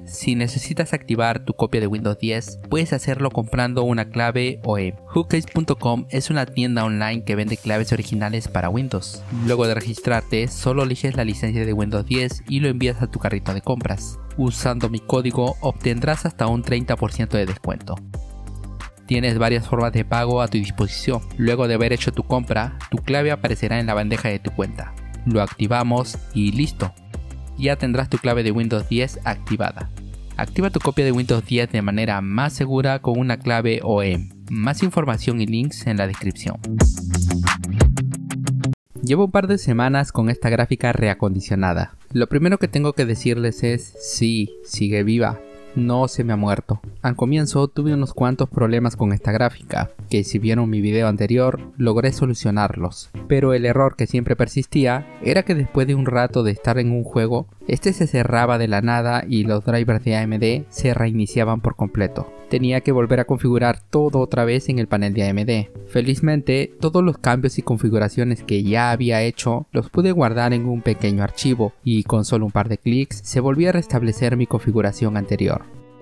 Si necesitas activar tu copia de Windows 10, puedes hacerlo comprando una clave OEM. Hookcase.com es una tienda online que vende claves originales para Windows. Luego de registrarte, solo eliges la licencia de Windows 10 y lo envías a tu carrito de compras. Usando mi código obtendrás hasta un 30% de descuento. Tienes varias formas de pago a tu disposición. Luego de haber hecho tu compra, tu clave aparecerá en la bandeja de tu cuenta. Lo activamos y listo. Ya tendrás tu clave de Windows 10 activada. Activa tu copia de Windows 10 de manera más segura con una clave OEM. Más información y links en la descripción. Llevo un par de semanas con esta gráfica reacondicionada. Lo primero que tengo que decirles es, sí, sigue viva. No se me ha muerto. Al comienzo tuve unos cuantos problemas con esta gráfica, que si vieron mi video anterior, logré solucionarlos. Pero el error que siempre persistía era que después de un rato de estar en un juego, este se cerraba de la nada y los drivers de AMD se reiniciaban por completo. Tenía que volver a configurar todo otra vez en el panel de AMD. Felizmente, todos los cambios y configuraciones que ya había hecho los pude guardar en un pequeño archivo y con solo un par de clics se volvía a restablecer mi configuración anterior.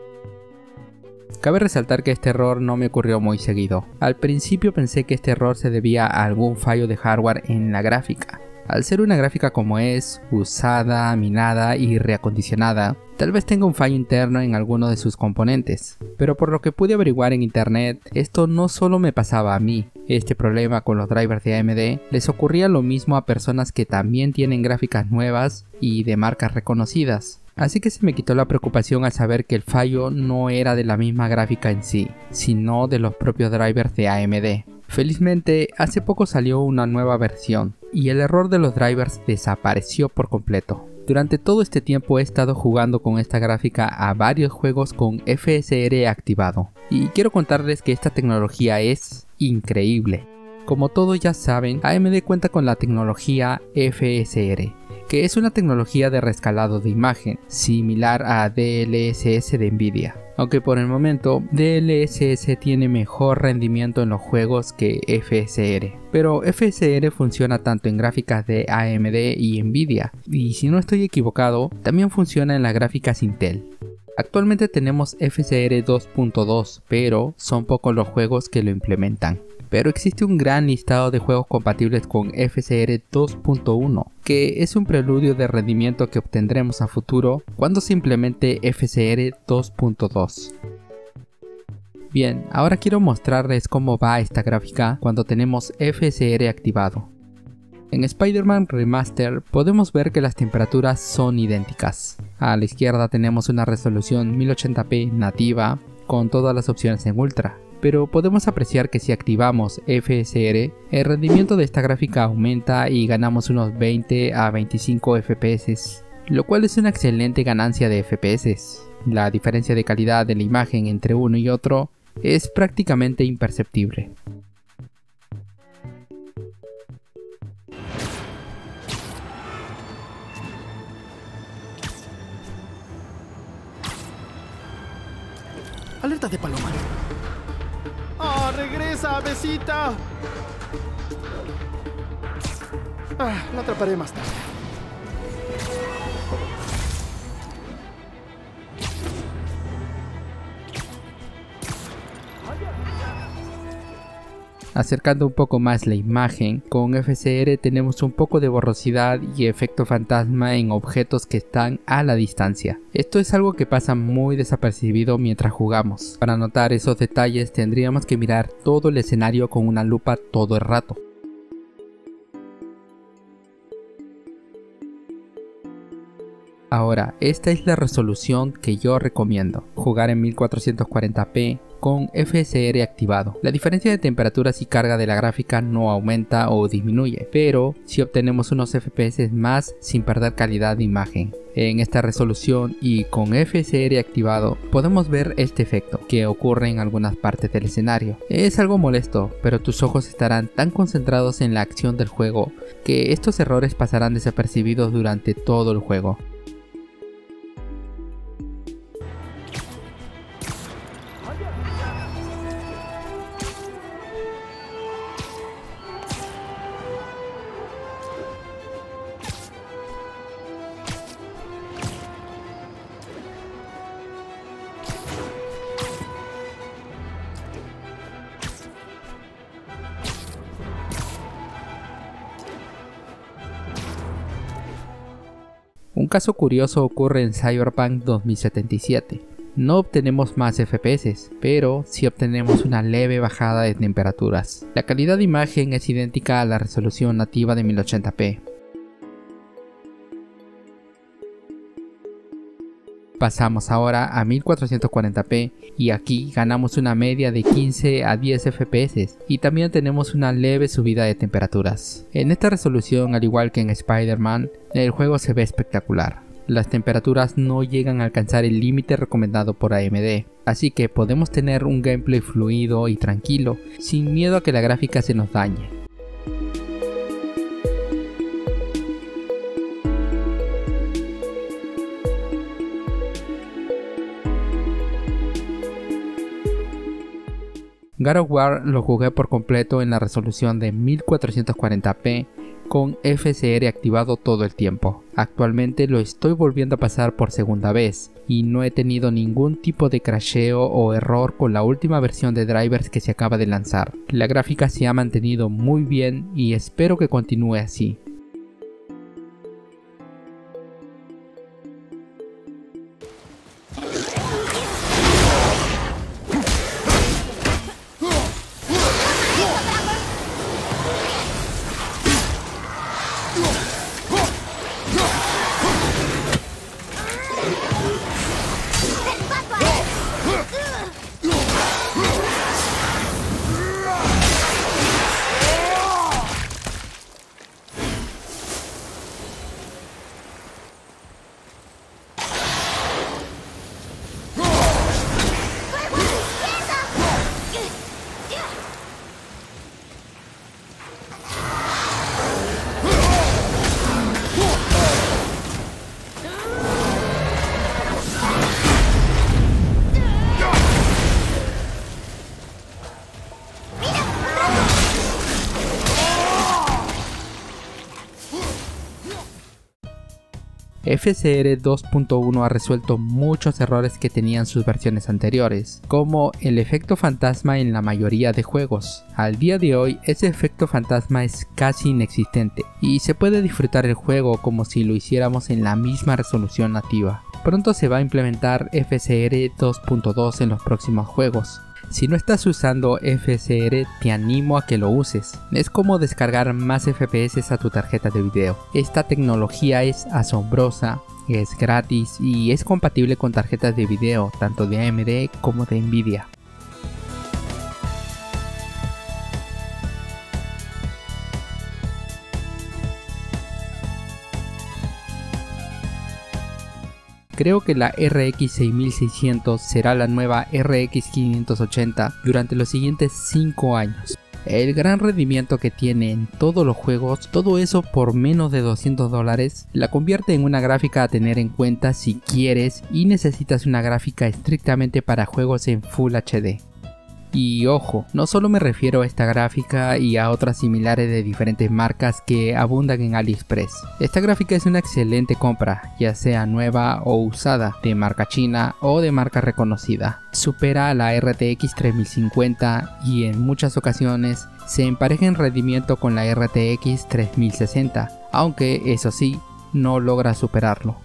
Cabe resaltar que este error no me ocurrió muy seguido. Al principio pensé que este error se debía a algún fallo de hardware en la gráfica. Al ser una gráfica como es, usada, minada y reacondicionada, tal vez tenga un fallo interno en alguno de sus componentes. Pero por lo que pude averiguar en internet, esto no solo me pasaba a mí. Este problema con los drivers de AMD les ocurría lo mismo a personas que también tienen gráficas nuevas y de marcas reconocidas. Así que se me quitó la preocupación al saber que el fallo no era de la misma gráfica en sí, sino de los propios drivers de AMD. Felizmente, hace poco salió una nueva versión y el error de los drivers desapareció por completo. Durante todo este tiempo he estado jugando con esta gráfica a varios juegos con FSR activado y quiero contarles que esta tecnología es increíble. Como todos ya saben, AMD cuenta con la tecnología FSR, que es una tecnología de rescalado de imagen, similar a DLSS de Nvidia. Aunque por el momento DLSS tiene mejor rendimiento en los juegos que FSR. Pero FSR funciona tanto en gráficas de AMD y Nvidia, y si no estoy equivocado, también funciona en las gráficas Intel. Actualmente tenemos FSR 2.2, pero son pocos los juegos que lo implementan. Pero existe un gran listado de juegos compatibles con FSR 2.1, que es un preludio de rendimiento que obtendremos a futuro cuando se implemente FSR 2.2. Bien, ahora quiero mostrarles cómo va esta gráfica cuando tenemos FSR activado. En Spider-Man Remaster podemos ver que las temperaturas son idénticas. A la izquierda tenemos una resolución 1080p nativa con todas las opciones en Ultra. Pero podemos apreciar que si activamos FSR, el rendimiento de esta gráfica aumenta y ganamos unos 20 a 25 FPS, lo cual es una excelente ganancia de FPS. La diferencia de calidad de la imagen entre uno y otro es prácticamente imperceptible. Alerta de paloma. ¡Oh, regresa, besita! La atraparé más tarde. Acercando un poco más la imagen, con FSR tenemos un poco de borrosidad y efecto fantasma en objetos que están a la distancia. Esto es algo que pasa muy desapercibido mientras jugamos. Para notar esos detalles tendríamos que mirar todo el escenario con una lupa todo el rato. Ahora, esta es la resolución que yo recomiendo. Jugar en 1440p con FSR activado. La diferencia de temperaturas y carga de la gráfica no aumenta o disminuye, pero sí obtenemos unos FPS más sin perder calidad de imagen. En esta resolución y con FSR activado podemos ver este efecto que ocurre en algunas partes del escenario. Es algo molesto, pero tus ojos estarán tan concentrados en la acción del juego que estos errores pasarán desapercibidos durante todo el juego. Un caso curioso ocurre en Cyberpunk 2077. No obtenemos más FPS, pero sí obtenemos una leve bajada de temperaturas. La calidad de imagen es idéntica a la resolución nativa de 1080p. Pasamos ahora a 1440p y aquí ganamos una media de 15 a 10 FPS y también tenemos una leve subida de temperaturas. En esta resolución, al igual que en Spider-Man, el juego se ve espectacular. Las temperaturas no llegan a alcanzar el límite recomendado por AMD, así que podemos tener un gameplay fluido y tranquilo, sin miedo a que la gráfica se nos dañe. God of War lo jugué por completo en la resolución de 1440p con FSR activado todo el tiempo. Actualmente lo estoy volviendo a pasar por segunda vez y no he tenido ningún tipo de crasheo o error con la última versión de drivers que se acaba de lanzar. La gráfica se ha mantenido muy bien y espero que continúe así. FSR 2.1 ha resuelto muchos errores que tenían sus versiones anteriores, como el efecto fantasma en la mayoría de juegos. Al día de hoy, ese efecto fantasma es casi inexistente y se puede disfrutar el juego como si lo hiciéramos en la misma resolución nativa. Pronto se va a implementar FSR 2.2 en los próximos juegos. Si no estás usando FSR, te animo a que lo uses. Es como descargar más FPS a tu tarjeta de video. Esta tecnología es asombrosa, es gratis y es compatible con tarjetas de video tanto de AMD como de Nvidia. Creo que la RX 6600 será la nueva RX 580 durante los siguientes 5 años. El gran rendimiento que tiene en todos los juegos, todo eso por menos de $200, la convierte en una gráfica a tener en cuenta si quieres y necesitas una gráfica estrictamente para juegos en Full HD. Y ojo, no solo me refiero a esta gráfica y a otras similares de diferentes marcas que abundan en AliExpress. Esta gráfica es una excelente compra, ya sea nueva o usada, de marca china o de marca reconocida. Supera a la RTX 3050 y en muchas ocasiones se empareja en rendimiento con la RTX 3060, aunque eso sí, no logra superarlo.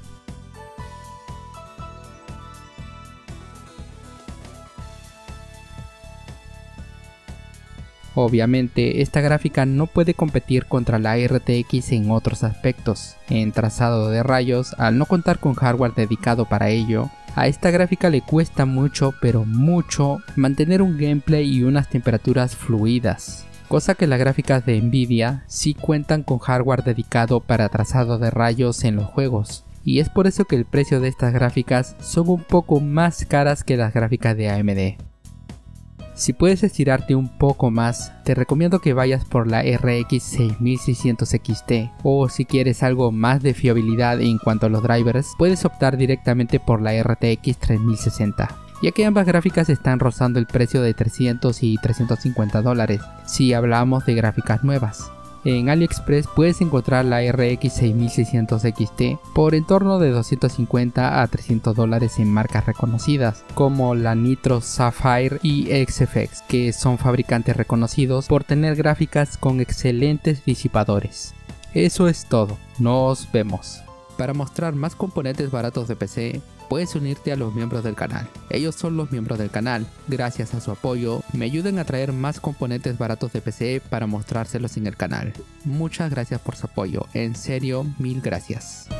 Obviamente, esta gráfica no puede competir contra la RTX en otros aspectos. En trazado de rayos, al no contar con hardware dedicado para ello, a esta gráfica le cuesta mucho, pero mucho, mantener un gameplay y unas temperaturas fluidas. Cosa que las gráficas de Nvidia sí cuentan con hardware dedicado para trazado de rayos en los juegos. Y es por eso que el precio de estas gráficas son un poco más caras que las gráficas de AMD. Si puedes estirarte un poco más, te recomiendo que vayas por la RX 6600 XT, o si quieres algo más de fiabilidad en cuanto a los drivers, puedes optar directamente por la RTX 3060, ya que ambas gráficas están rozando el precio de $300 y $350 si hablamos de gráficas nuevas. En AliExpress puedes encontrar la RX 6600 XT por en torno de $250 a $300 en marcas reconocidas como la Nitro Sapphire y XFX, que son fabricantes reconocidos por tener gráficas con excelentes disipadores. Eso es todo, nos vemos. Para mostrar más componentes baratos de PC, puedes unirte a los miembros del canal. Ellos son los miembros del canal. Gracias a su apoyo, me ayudan a traer más componentes baratos de PC para mostrárselos en el canal. Muchas gracias por su apoyo, en serio, mil gracias.